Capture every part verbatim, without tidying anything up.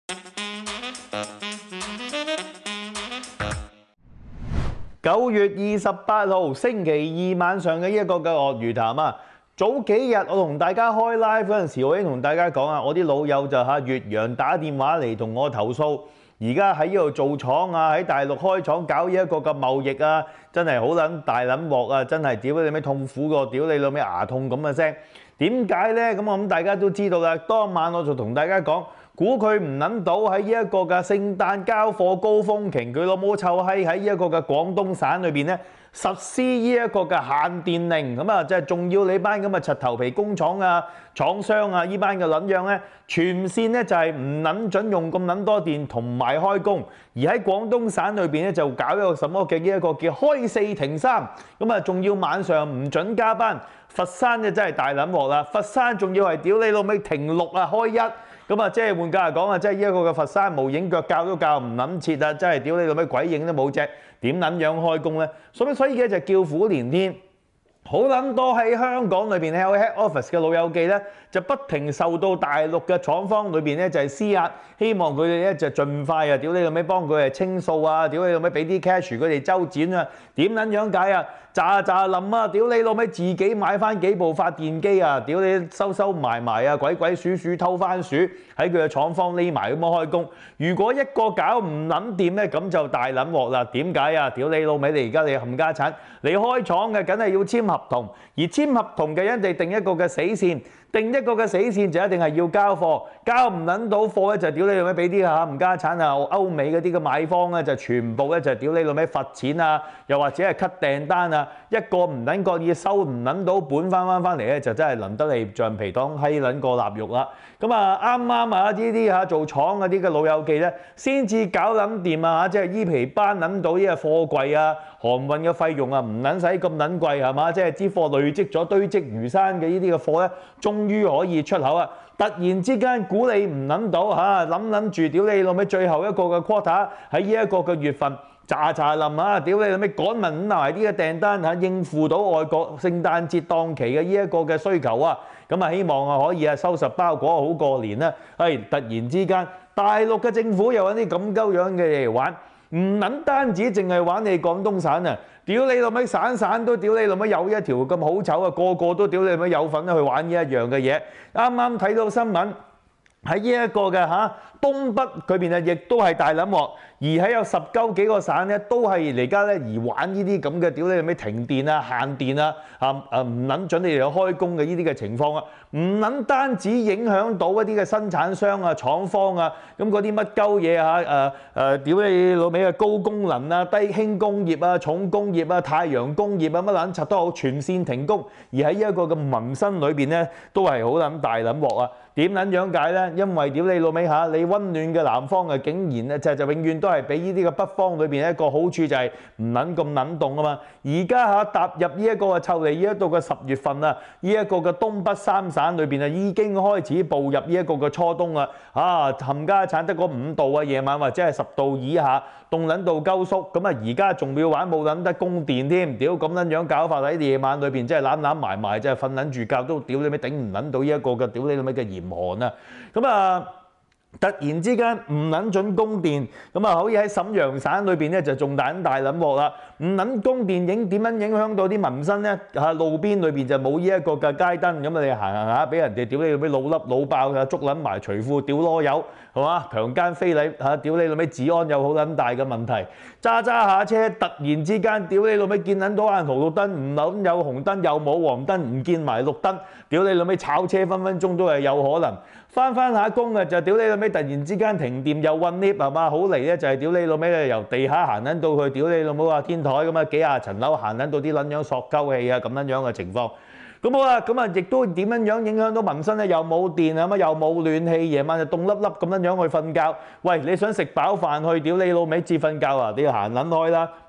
九月二十八號星期二晚上嘅一個嘅鱷魚談啊，早幾日我同大家開 live 嗰陣時，我已經同大家講啊，我啲老友就嚇越洋打電話嚟同我投訴，而家喺呢度做廠啊，喺大陸開廠搞呢一個嘅貿易啊，真係好撚大撚鑊啊，真係屌你咩痛苦過屌你老味牙痛咁嘅聲。點解呢？咁我諗大家都知道啦。當晚我就同大家講，估佢唔諗到喺呢一個嘅聖誕交貨高峰期，佢老母臭閪喺呢一個嘅廣東省裏邊咧實施呢一個嘅限電令，咁啊即係仲要你班咁嘅柒頭皮工廠啊、廠商啊呢班嘅撚樣咧，全線咧就係唔撚準用咁撚多電同埋開工，而喺廣東省裏邊咧就搞一個什麼嘅呢一個叫開四停三，咁啊仲要晚上唔準加班。佛山就真係大撚鑊啦！佛山仲要係屌你老味停六啊開一，咁啊即係換句話講啊，即係呢一個嘅佛山無影腳教都教唔撚切啊！真係屌你老味鬼影都冇隻，點撚樣開工咧？所以所以嘅就叫苦連天。好撚多喺香港裏邊喺 head office 嘅老友記咧，就不停受到大陸嘅廠方裏邊咧就係施壓，希望佢哋咧就盡快啊！屌你老味幫佢哋清數啊！屌你老味俾啲 cash 佢哋周轉啊！點撚樣解啊？咋咋冧啊！屌你老味自己買翻幾部發電機啊！屌你收收埋埋啊！鬼鬼鼠鼠偷番薯喺佢嘅廠方匿埋咁樣開工。如果一個搞唔撚掂咧，咁就大撚鑊啦！點解啊？屌你老味！你而家你冚家產，你開廠嘅梗係要簽合同，而簽合同嘅一定定一個嘅死線。定一個嘅死線就一定係要交貨，交唔撚到貨咧就屌你老味俾啲嚇冚家產啊！歐美嗰啲嘅買方咧就全部咧就屌你老味罰錢啊，又或者係 cut 訂單啊，一個唔撚覺意收唔撚到本翻翻翻嚟咧就真係淋得你橡皮當閪撚過臘肉啦！咁啊啱啱啊呢啲嚇做廠嗰啲嘅老友記咧，先至搞撚掂啊嚇，即係依皮班撚到呢個貨櫃啊、航運嘅費用啊唔撚使咁撚貴係嘛？即係支貨累積咗堆積如山嘅呢啲嘅貨咧，終於可以出口啊！突然之間估你唔諗到嚇，諗諗住屌你老味最後一個嘅 quarter 喺呢一個嘅月份喳喳冧啊！屌你老味趕問埋啲嘅訂單嚇，應付到外國聖誕節檔期嘅呢一個嘅需求啊！咁啊希望啊可以啊收拾包裹好過年啦！係突然之間大陸嘅政府又揾啲咁鳩樣嘅嘢嚟玩。唔撚單止淨係玩你廣東省啊！屌你老味省省都屌你老味有一條咁好醜啊！個個都屌你老味有份去玩呢一樣嘅嘢。啱啱睇到新聞喺呢一個嘅嚇東北嗰邊啊，亦都係大撚鑊。而喺有十鳩幾個省咧，都係而家咧而玩呢啲咁嘅屌你老味停電啊、限電啊、啊啊唔撚準你哋開工嘅呢啲嘅情況啊，唔撚單止影響到一啲嘅生產商啊、廠方啊，咁嗰啲乜鳩嘢嚇誒誒屌你老味嘅高功能啊、低輕工業啊、重工業啊、太陽工業啊乜撚柒都好，全線停工。而喺呢一個嘅民生裏邊咧，都係好撚大撚鑊啊！點撚樣解咧？因為屌你老味嚇，你温暖嘅南方啊，竟然咧就就永遠都係俾呢啲嘅北方裏邊一個好處就係唔撚咁撚凍啊嘛！而家嚇踏入呢一個啊，就嚟呢一度嘅十月份啊，呢一個嘅東北三省裏邊啊，已經開始步入呢一個嘅初冬啊！啊，冚家產得嗰五度啊，夜晚或者係十度以下，凍撚到鳩縮咁啊！而家仲要玩冇撚得供電添，屌咁撚樣搞法喺夜晚裏邊，真係攬攬埋埋，真係瞓撚住覺都屌你咪頂唔撚到呢一個嘅屌你咪嘅嚴寒啊！咁啊〜突然之間唔撚準供電，咁啊可以喺瀋陽省裏邊咧就仲大大撚鑊啦！唔撚供電影點樣影響到啲民生咧？嚇路邊裏邊就冇呢一個嘅街燈，咁啊你行行下俾人哋屌你老味老笠老爆啊，捉撚埋除褲屌囉柚係嘛？強姦非禮嚇屌你老味治安有好撚大嘅問題，揸揸下車突然之間屌你老味見撚到眼紅綠燈，唔撚有紅燈又冇黃燈，唔見埋綠燈，屌你老味炒車分分鐘都係有可能。翻翻下工啊就屌你老味突然之間停電又混 lift 係嘛？好嚟咧就係屌你老味咧由地下行撚到去屌你老母啊天台咁啊幾廿層樓行撚到啲撚樣索鳩氣啊咁樣樣嘅情況。咁好啦，咁啊亦都點樣樣影響到民生咧？又冇電啊嘛，又冇暖氣，夜晚就凍粒粒咁樣樣去瞓覺。喂，你想食飽飯去屌你老味至瞓覺啊？你要行撚開啦！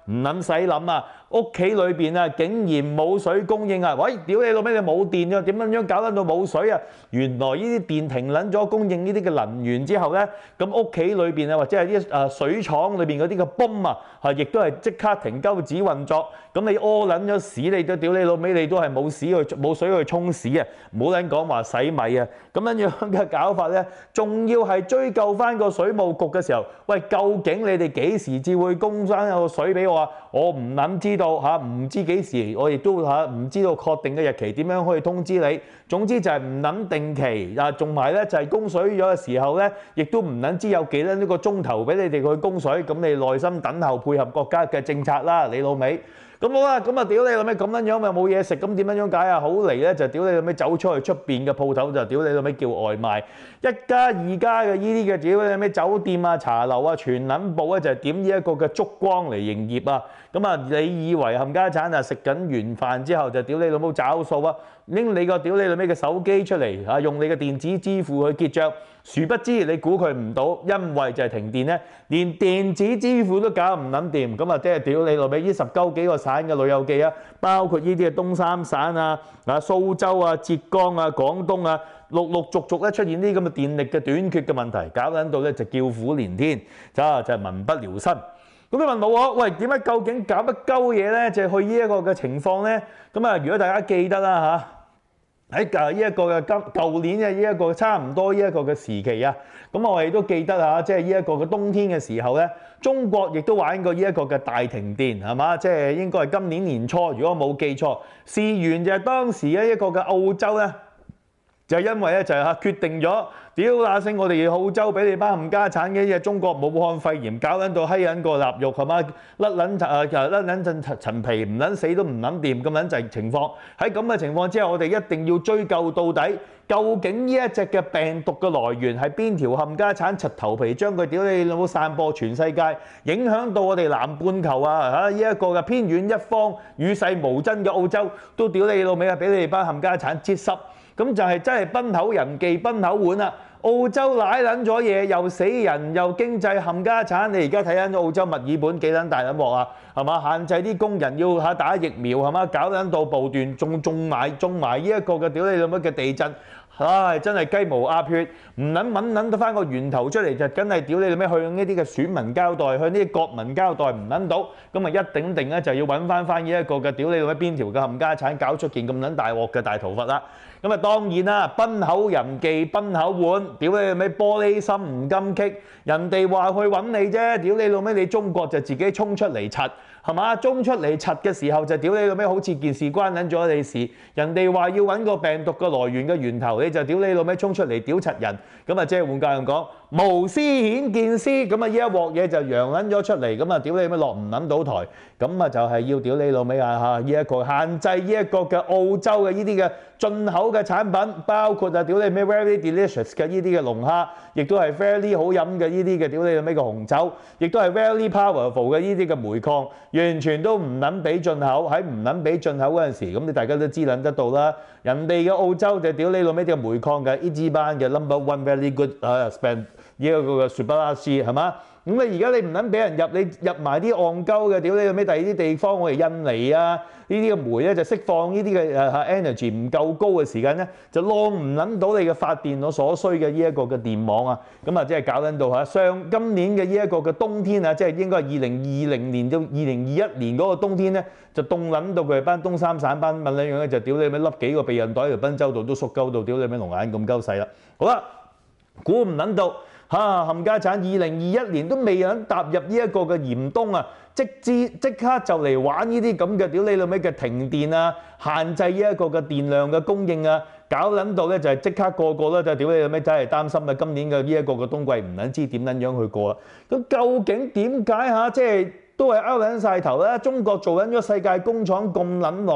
唔撚使諗啊！屋企裏邊啊，竟然冇水供應啊！喂，屌你老味，你冇電咗，點樣樣搞撚到冇水啊？原來呢啲電停撚咗供應呢啲嘅能源之後咧，咁屋企裏邊啊，或者係啲誒水廠裏邊嗰啲嘅泵啊，係亦都係即刻停鳩止運作。咁你屙撚咗屎，你都屌你老味，你都係冇屎去冇水去沖屎啊！唔好撚講話洗米啊！咁樣樣嘅搞法咧，仲要係追究翻個水務局嘅時候，喂，究竟你哋幾時至會供翻有水俾我啊？我唔撚知道嚇，唔知幾時，我亦都嚇唔知道確定嘅日期點樣可以通知你。總之就係唔撚定期啊，仲埋咧就係供水咗嘅時候咧，亦都唔撚知有幾多呢個鐘頭俾你哋去供水，咁你耐心等候配合國家嘅政策啦，你老味。咁好啦，咁啊屌你老味咁樣樣咪冇嘢食，咁點樣樣解啊？好嚟咧就屌你老味走出去出邊嘅鋪頭就屌你老味叫外賣，一家二家嘅依啲嘅屌你老味酒店啊茶樓啊全撚部咧就係點呢一個嘅燭光嚟營業啊！咁啊你以為冚家產啊食緊完飯之後就屌你老母找數啊？拎你個屌你老味嘅手機出嚟啊，用你嘅電子支付去結帳。殊不知你估佢唔到，因為就係停電咧，連電子支付都搞唔撚掂，咁啊即係屌你老味！呢十鳩幾個省嘅旅遊記啊，包括呢啲嘅東三省啊、啊蘇州啊、浙江啊、廣東啊，陸陸續續咧出現呢啲咁嘅電力嘅短缺嘅問題，搞撚到咧就叫苦連天，就就係民不聊生。咁你問我，喂點解究竟搞乜鳩嘢咧？就係去呢一個嘅情況咧。咁啊，如果大家記得啦嚇。喺誒呢一個嘅今舊年嘅呢一個差唔多呢一個嘅時期啊，咁我哋都記得啊，即係呢一個嘅冬天嘅時候咧，中國亦都玩過呢一個嘅大停電，係嘛？即係應該係今年年初，如果冇記錯，事緣就係當時咧一個嘅澳洲咧，就係因為咧就係嚇決定咗。屌那聲！我哋澳洲俾你班冚家產嘅嘢，中國武漢肺炎搞撚到閪撚個臘肉係嘛？甩撚誒誒甩撚陣陳皮，唔撚死都唔撚掂咁撚滯情況。喺咁嘅情況之下，我哋一定要追究到底，究竟呢一隻嘅病毒嘅來源係邊條冚家產柒頭皮將佢屌你老母散播全世界，影響到我哋南半球啊嚇！呢一個嘅偏遠一方與世無爭嘅澳洲，都屌你老味啊！俾你哋班冚家產擠濕。咁就係真係崩口人忌崩口碗啦！澳洲舐撚咗嘢，又死人又經濟冚家產。你而家睇緊澳洲墨爾本幾撚大撚鑊啊？係嘛？限制啲工人要嚇打疫苗係嘛？搞撚到暴斷，仲仲埋仲埋呢一個嘅屌你老母嘅地震。唉，真係雞毛鴨血，唔撚揾撚得翻個源頭出嚟，就梗係屌你哋咩向呢啲嘅選民交代，向呢啲國民交代唔撚到，咁啊一定定咧就要揾翻翻呢一個嘅屌你哋咩邊條嘅冚家產搞出件咁撚大鑊嘅大屠罰啦！咁啊當然啦，崩口人忌崩口碗，屌你哋咩玻璃心唔甘棘，人哋話去揾你啫，屌你老味你中國就自己衝出嚟柒。係嘛？衝出嚟柒嘅時候就屌你老味，好似件事關撚咗你事。人哋話要揾個病毒嘅來源嘅源頭，你就屌你老味衝出嚟屌柒人。咁啊，即係換句咁講，無私顯見私。咁啊，呢一鑊嘢就揚撚咗出嚟。咁啊，屌你老味落唔撚到台。咁啊，就係要屌你老味啊嚇！呢一個限制呢一個嘅澳洲嘅呢啲嘅進口嘅產品，包括啊屌你咩 very delicious 嘅呢啲嘅龍蝦，亦都係 very 好飲嘅呢啲嘅屌你老味嘅紅酒，亦都係 very powerful 嘅呢啲嘅煤礦。完全都唔撚俾進口，喺唔撚俾進口嗰陣時，咁你大家都知撚得到啦。人哋嘅澳洲就屌你老味啲煤礦嘅，一支班嘅 number one very good 啊 spend 呢一個嘅雪巴拉斯係嘛？咁你而家你唔撚俾人入，你入埋啲戇鳩嘅，屌你老味第二啲地方，我哋印尼啊呢啲嘅煤咧就釋放呢啲嘅誒 energy 唔夠高嘅時間咧，就浪唔撚到你嘅發電所所需嘅呢一個嘅電網啊，咁啊即係搞撚到嚇上今年嘅呢一個嘅冬天啊，即係應該係二零二零年到二零二一年嗰個冬天咧，就凍撚到佢哋班東三省班問兩樣咧，就屌你咪笠幾個避孕袋喺條賓州度都縮鳩到屌你咪龍眼咁鳩細啦。好啦，估唔撚到。嚇冚家產！二零二一年都未有人踏入呢一個嘅嚴冬啊，即之即刻就嚟玩呢啲咁嘅屌你老味嘅停電啊，限制呢一個嘅電量嘅供應啊，搞撚到咧就係即刻個個咧就屌你老味真係擔心啊！今年嘅呢一個嘅冬季唔撚知點撚樣去過啦。咁究竟點解嚇即係都係拗撚晒頭啦？中國做緊咗世界工廠咁撚耐，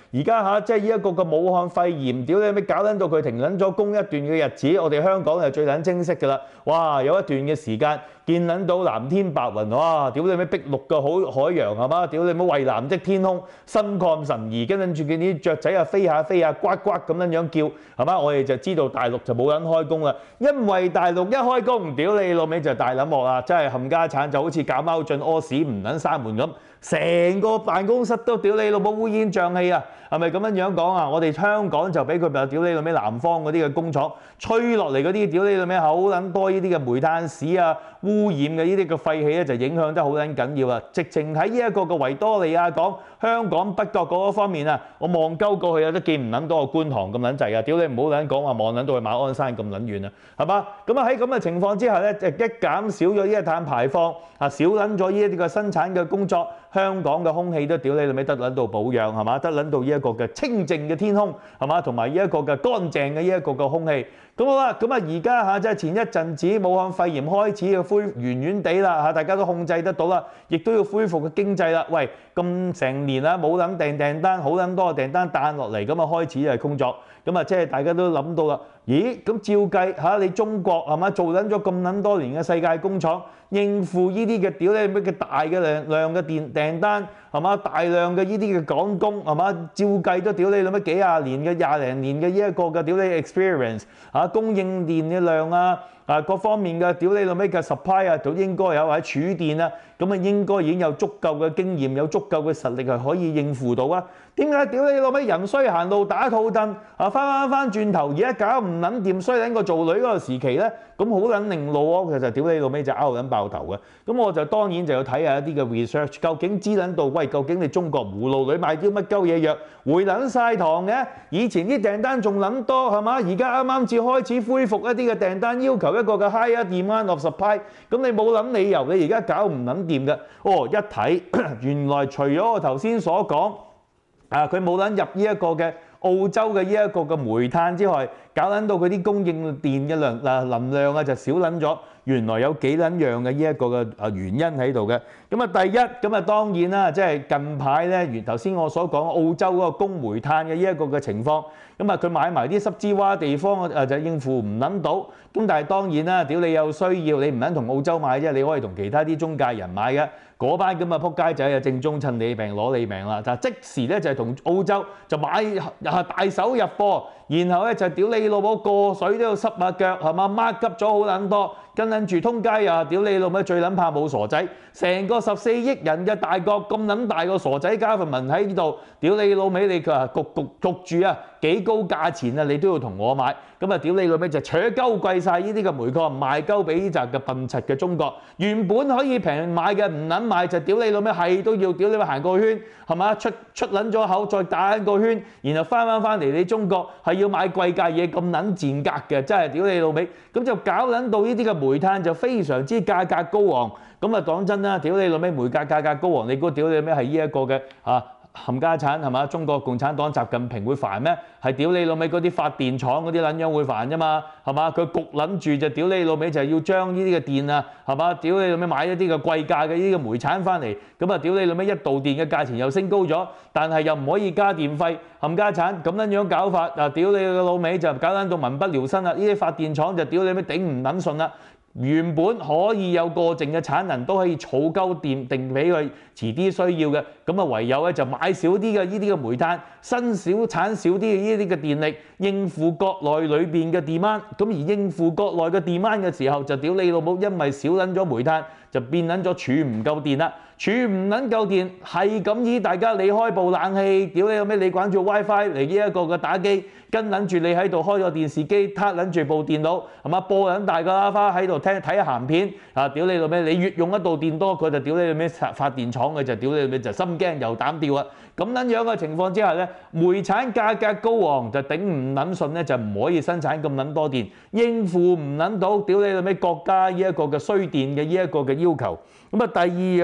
而家嚇即係呢一個嘅武漢肺炎，屌你咩搞撚到佢停撚咗工一段嘅日子，我哋香港就最撚清晰㗎啦。哇！有一段嘅時間見撚到藍天白雲，哇！屌你咩碧綠嘅好海洋係嘛？屌你咩蔚藍的天空，心曠神怡，跟住見啲雀仔啊飛下飛下，呱呱咁樣樣叫係嘛？我哋就知道大陸就冇人開工啦，因為大陸一開工，屌你老味就大撚鑊啦，真係冚家產就好似搞貓進屙屎唔撚閂門咁。成個辦公室都屌你老母烏煙瘴氣啊！係咪咁樣樣講啊？我哋香港就俾佢咪屌你老味南方嗰啲嘅工廠吹落嚟嗰啲屌你老味好撚多呢啲嘅煤炭屎啊污染嘅呢啲嘅廢氣咧，就影響得好撚緊要啊！直情喺呢一個嘅維多利亞港香港北角嗰方面啊，我望鳩過去啊都見唔撚到個觀塘咁撚滯啊！屌你唔好撚講話望撚到去馬鞍山咁撚遠啊，係嘛？咁啊喺咁嘅情況之下咧，就一減少咗呢一碳排放啊，少撚咗呢一啲嘅生產嘅工作。香港嘅空氣都屌你老味得撚到保養係嘛？得撚到呢一個嘅清淨嘅天空係嘛？同埋呢一個嘅乾淨嘅呢一個嘅空氣。咁好啦，咁啊而家嚇即係前一陣子武漢肺炎開始嘅恢遠遠地啦嚇，大家都控制得到啦，亦都要恢復嘅經濟啦。喂，咁成年啦冇撚訂訂單，好撚多嘅訂單彈落嚟，咁啊開始係工作。咁啊即係大家都諗到啦。咦？咁照計嚇你中國係嘛做撚咗咁撚多年嘅世界工廠，應付呢啲嘅屌你咩嘅大嘅量量嘅電訂單係嘛？大量嘅呢啲嘅趕工係嘛？照計都屌你諗乜幾廿年嘅廿零年嘅呢一個嘅屌你 experience 嚇供應電嘅量啊啊各方面嘅屌你諗咩嘅 supply 啊都應該有或者儲電啊，咁啊應該已經有足夠嘅經驗，有足夠嘅實力係可以應付到啊！點解屌你老味人衰行路打肚蹬啊？翻翻翻轉頭而家搞唔撚掂衰撚過做女嗰個時期咧，咁好撚令路啊！其實屌你老味就拗撚爆頭嘅。咁我就當然就要睇下一啲嘅 research， 究竟知撚到喂，究竟你中國葫蘆裏買啲乜鳩嘢藥回撚晒堂嘅？以前啲訂單仲撚多係嘛？而家啱啱至開始恢復一啲嘅訂單，要求一個嘅 higher demand of supply， 咁你冇撚理由你而家搞唔撚掂嘅。哦，一睇原來除咗我頭先所講。啊！佢冇撚入呢一個嘅澳洲嘅呢一個嘅煤炭之外，搞撚到佢啲供應電嘅量嗱能量啊就少撚咗。原來有幾撚樣嘅呢一個嘅啊原因喺度嘅。咁啊第一咁啊當然啦，即係近排咧，如頭先我所講澳洲嗰個供煤炭嘅呢一個嘅情況，咁啊佢買埋啲濕之洼地方啊就應付唔撚到。咁但係當然啦，屌你有需要，你唔撚同澳洲買啫，你可以同其他啲中介人買嘅。嗰班咁嘅撲街仔啊，正宗趁你病攞你命啦！就即時咧就係同澳洲就買啊大手入貨，然後咧就屌你老母過水都要濕下腳係嘛，mark 急咗好撚多，跟撚住通街啊屌你老母最撚怕冇傻仔，成個十四億人嘅大國咁撚大個傻仔加份文喺呢度，屌你老味你佢話焗焗焗住啊幾高價錢啊你都要同我買，咁啊屌你老味就扯鳩貴晒呢啲嘅煤礦賣鳩俾呢紮嘅笨柒嘅中國，原本可以平買嘅唔撚買就屌你老味係都要屌你行個圈係嘛出出撚咗口再打撚個圈，然後翻翻翻嚟你中國係要買貴價嘢咁撚賤格嘅，真係屌你老味，咁就搞撚到呢啲嘅煤炭就非常之價格高昂，咁啊講真啦，屌你老味煤價價格高昂，你估屌你老味係呢一個嘅啊？冚家產係嘛？中國共產黨習近平會煩咩？係屌你老味嗰啲發電廠嗰啲撚樣會煩啫嘛？係嘛？佢焗撚住就屌你老味就係要將呢啲嘅電啊係嘛？屌你老味買一啲嘅貴價嘅呢啲嘅煤產翻嚟，咁啊屌你老味一度電嘅價錢又升高咗，但係又唔可以加電費，冚家產咁撚樣搞法啊！屌你個老味就搞撚到民不聊生啦！呢啲發電廠就屌你老味頂唔撚順啦！原本可以有過剩嘅產能都可以儲鳩電定俾佢遲啲需要嘅，咁啊唯有咧就買少啲嘅呢啲嘅煤炭，新少產少啲嘅呢啲嘅電力，應付國內裏邊嘅 demand， 咁而應付國內嘅 demand 嘅時候就屌你老母，因為少撚咗煤炭，就變撚咗儲唔夠電啦，儲唔撚夠電係咁以大家你開部冷氣，屌你老味你關住 WiFi 嚟呢一個嘅打機，跟撚住你喺度開個電視機，撻撚住部電腦係嘛播撚大個喇花喺度聽睇下鹹片啊！屌你老味，你越用一度電多，佢就屌你老味發電廠嘅就屌你老味就心驚又膽跳啊！咁撚樣嘅情況之下咧，煤產價格高昂就頂唔撚順咧，就唔可以生產咁撚多電，應付唔撚到屌你老味國家呢一個嘅衰電嘅呢一個嘅要求。咁啊第二樣嘢就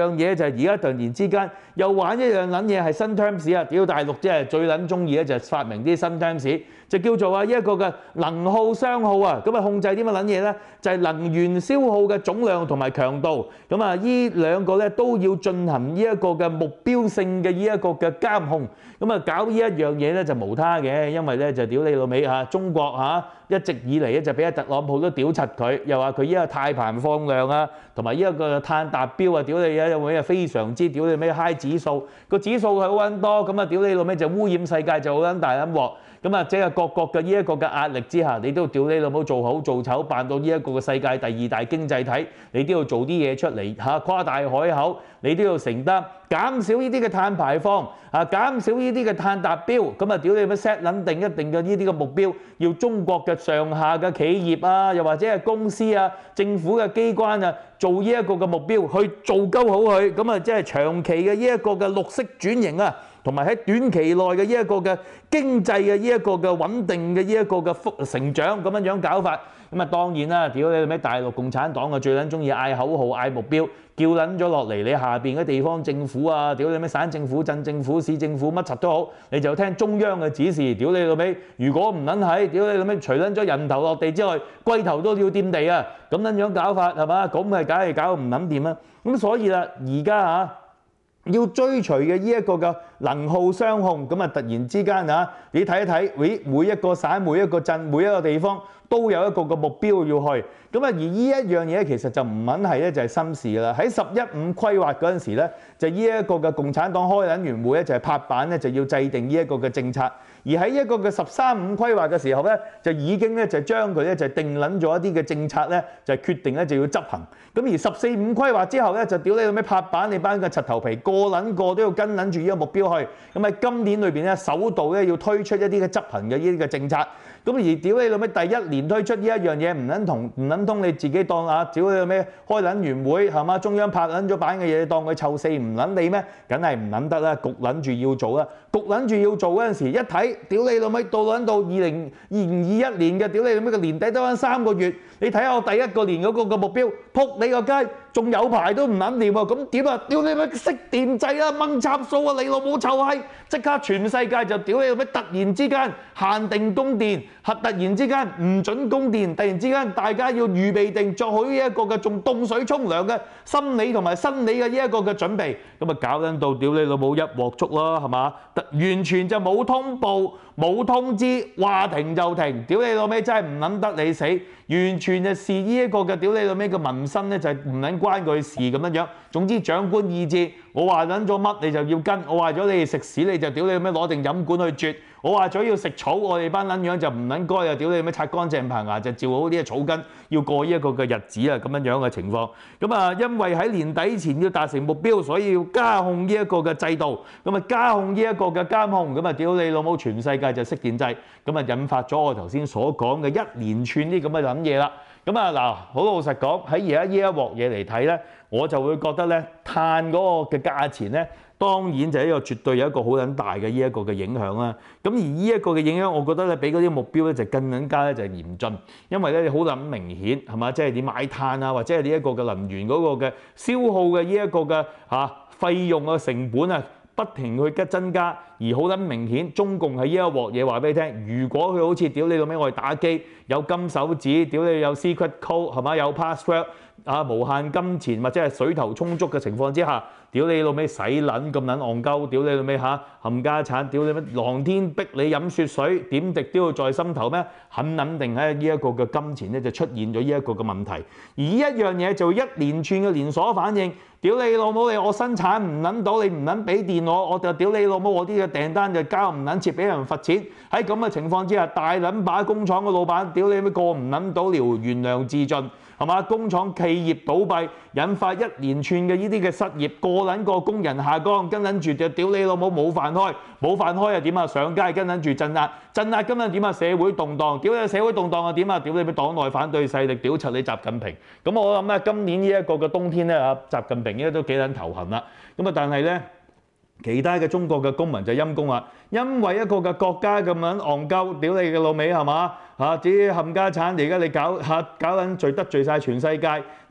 係而家突然之間又玩一樣撚嘢係新 terms 啊！屌大陸即係最撚中意咧，就係發明啲新 terms，就叫做啊呢一個嘅能耗雙耗啊！咁啊控制啲乜撚嘢咧？就係能源消耗嘅總量同埋強度。咁啊呢兩個咧都要進行呢一個嘅目標性嘅呢一個嘅監控。咁啊搞呢一樣嘢咧就無他嘅，因為咧就屌你老味嚇中國嚇一直以嚟咧就俾阿特朗普都屌柒佢，又話佢依個碳排放量啊，同埋依一個碳達標啊，屌你啊，有冇非常之屌你咩 high 指數，個指數係好撚多，咁啊屌你老味就污染世界就好撚大撚鑊，咁啊即係各國嘅呢一個嘅壓力之下，你都屌你老母做好做醜，扮到呢一個嘅世界第二大經濟體，你都要做啲嘢出嚟嚇，誇大海口，你都要承擔減少呢啲嘅碳排放啊，減少呢啲嘅碳達標，咁啊屌你乜 set 撚定一定嘅呢啲嘅目標，要中國嘅上下嘅企業啊，又或者係公司啊、政府嘅機關啊，做呢一個嘅目標去做鳩好佢，咁啊即係長期嘅呢一個嘅綠色轉型啊，同埋喺短期內嘅呢一個嘅經濟嘅呢一個嘅穩定嘅呢一個嘅幅成長咁樣樣搞法，咁啊當然啦，屌你咩大陸共產黨啊最撚中意嗌口號、嗌目標，叫撚咗落嚟，你下邊嘅地方政府啊，屌你咩省政府、鎮政府、市政府乜柒都好，你就聽中央嘅指示，屌你老味，如果唔撚係，屌你老味，除撚咗人頭落地之外，龜頭都要掂地啊，咁樣樣搞法係嘛？咁咪梗係搞唔撚掂啦。咁所以啦，而家嚇要追隨嘅呢一個嘅能耗雙控，咁啊突然之間啊，你睇一睇，咦每一個省、每一個鎮、每一個地方都有一個嘅目標要去，咁啊而呢一樣嘢其實就唔撚係咧，就係新事啦。喺十一五規劃嗰陣時咧，就呢一個嘅共產黨開撚完會咧，就係拍板咧就要制定呢一個嘅政策。而喺一個嘅十三五規劃嘅時候咧，就已經咧就將佢咧就定撚咗一啲嘅政策咧，就決定咧就要執行。咁而十四五規劃之後咧，就屌你老味拍板，你班嘅柒頭皮個撚個都要跟撚住呢個目標去。咁喺今年裏邊咧，首度咧要推出一啲嘅執行嘅呢啲嘅政策。咁而屌你老味第一年推出呢一樣嘢，唔撚同唔撚通你自己當啊，屌你老味開撚完會係嘛？中央拍撚咗板嘅嘢，當佢臭四唔撚你咩？梗係唔撚得啦，焗撚住要做啦，焗撚住要做嗰陣時一睇。屌你老味，到撚到二零二零二一年嘅，屌你老味個年底得返三個月，你睇下我第一個年嗰個嘅目標，撲你個街，仲有排都唔撚掂喎，咁點啊？屌你老味熄電掣啦，掹插數啊，你老母臭閪，即刻全世界就屌你老味，突然之間限定供電，突然之間唔準供電，突然之間大家要預備定做好呢一個嘅仲凍水沖涼嘅心理同埋生理嘅呢一個嘅準備，咁啊搞撚到屌你老母一鑊粥啦，係嘛？完全就冇通報。冇通知，話停就停，屌你老味真係唔撚得你死，完全就視呢一個嘅屌你老味嘅民生咧就係唔撚關佢事咁樣樣。總之長官意志，我話撚咗乜你就要跟，我話咗你哋食屎你就屌你老味攞定飲管去啜，我話咗要食草，我哋班撚樣就唔撚該啊！屌你老味擦乾淨棚牙就照好啲草根，要過呢一個嘅日子啊咁樣樣嘅情況。咁啊，因為喺年底前要達成目標，所以要加控呢一個嘅制度，咁啊加控呢一個嘅監控，咁啊屌你老母全世界就熄電掣，咁啊引發咗我頭先所講嘅一連串啲咁嘅諗嘢啦。咁啊嗱，好老實講，喺而家呢一鑊嘢嚟睇咧，我就會覺得咧，碳嗰個嘅價錢咧，當然就係一個絕對有一個好撚大嘅呢一個嘅影響啦。咁而呢一個嘅影響，我覺得咧，比嗰啲目標咧就更更加咧就係嚴峻，因為咧你好撚明顯係嘛，即係你買碳啊，或者係呢一個嘅能源嗰個嘅消耗嘅呢一個嘅嚇費用嘅成本啊，不停去增加，而好撚明顯，中共係呢一鑊嘢話俾你聽。如果佢好似屌你老味，我哋打機有金手指，屌你有 secret code 係嘛，有 password 啊，無限金錢或者係水頭充足嘅情況之下，屌你老味使撚咁撚戇鳩，屌你老味嚇冚家產，屌你乜狼天逼你飲雪水，點滴都要在心頭咩？肯肯定喺呢一個嘅金錢咧就出現咗呢一個嘅問題，而呢一樣嘢就一連串嘅連鎖反應。屌你老母！你我生產唔撚到，你唔撚俾電我，我就屌你老母！我啲嘅訂單就交唔撚切，俾人罰錢。喺咁嘅情況之下，大撚把工廠嘅老闆，屌你咩過唔撚到了，原諒自盡，係嘛？工廠企業倒閉，引發一連串嘅呢啲嘅失業，個撚個工人下崗，跟撚住就屌你老母冇飯開，冇飯開又點啊？上街跟撚住鎮壓，鎮壓跟撚點啊？社會動盪，屌你社會動盪又點啊？屌你咩黨內反對勢力，屌柒你習近平。咁我諗咧，今年呢一個嘅冬天咧啊，習近平應該都幾撚頭痕啦。咁啊，但係咧，其他嘅中國嘅公民就陰公啦，因為一個嘅國家咁樣戇鳩，屌你嘅老味係嘛嚇？至於冚家產，而家你搞嚇搞撚罪得罪晒全世界，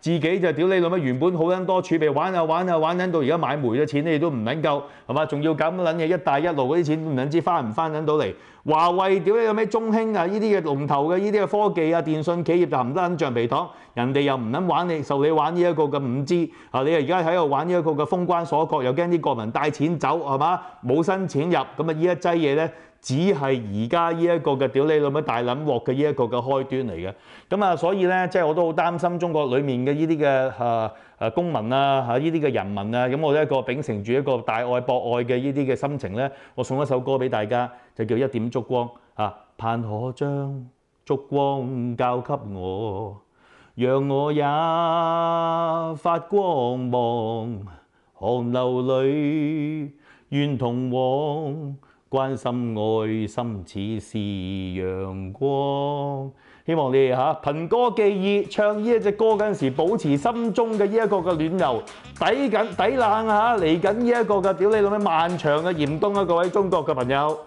自己就屌你老乜，原本好撚多儲備，玩下玩下玩緊到而家買煤嘅錢你都唔撚夠，係嘛？仲要咁撚嘢一帶一路嗰啲錢唔撚知翻唔翻撚到嚟？華為屌你老咩中興啊！呢啲嘅龍頭嘅呢啲嘅科技啊電信企業就冚得撚橡皮糖，人哋又唔撚玩你，受你玩呢一個嘅五 G 啊！你而家喺度玩呢一個嘅封關鎖國，又驚啲國民帶錢走係嘛？冇新錢入，咁啊呢一劑嘢咧。只係而家呢一個嘅屌你老母大撚鑊嘅呢一個嘅開端嚟嘅，咁啊所以咧即係我都好擔心中國裡面嘅呢啲嘅誒誒公民啊嚇呢啲嘅人民啊，咁我一個秉承住一個大愛博愛嘅呢啲嘅心情咧，我送一首歌俾大家，就叫一點燭光啊，盼可將燭光交給我，讓我也發光芒，寒流裡願同往。關心愛心似是陽光，希望你哋嚇憑歌寄意，唱呢一隻歌嗰陣時，保持心中嘅呢一個嘅暖流，抵緊抵冷嚇，嚟緊呢一個嘅屌你老味漫長嘅嚴冬啊！各位中國嘅朋友。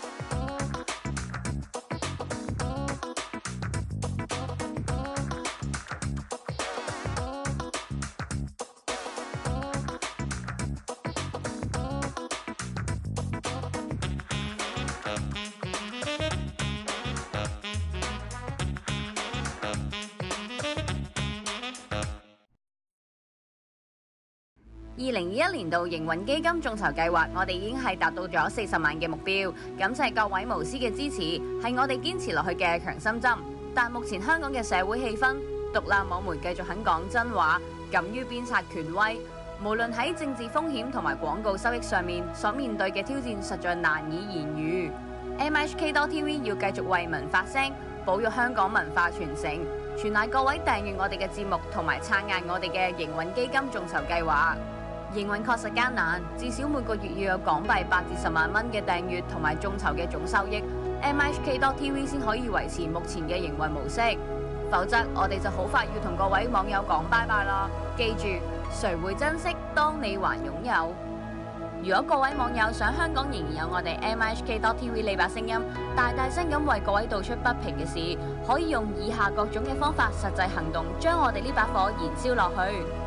二零二一年度營運基金眾籌計劃，我哋已經係達到咗四十萬嘅目標，感謝各位無私嘅支持，係我哋堅持落去嘅強心針。但目前香港嘅社會氣氛，獨立網媒繼續肯講真話，敢於鞭策權威，無論喺政治風險同埋廣告收益上面，所面對嘅挑戰實在難以言喻。M H K dot T V 要繼續為民發聲，保育香港文化傳承，全賴各位訂閱我哋嘅節目同埋撐硬我哋嘅營運基金眾籌計劃。營運確實艱難，至少每個月要有港幣八至十萬蚊嘅訂閱同埋眾籌嘅總收益 ，M H K dot T V 先可以維持目前嘅營運模式。否則我哋就好快要同各位網友講拜拜啦。記住，誰會珍惜當你還擁有？如果各位網友想香港仍然有我哋 M H K dot T V 呢把聲音，大大聲咁為各位道出不平嘅事，可以用以下各種嘅方法實際行動，將我哋呢把火燃燒落去。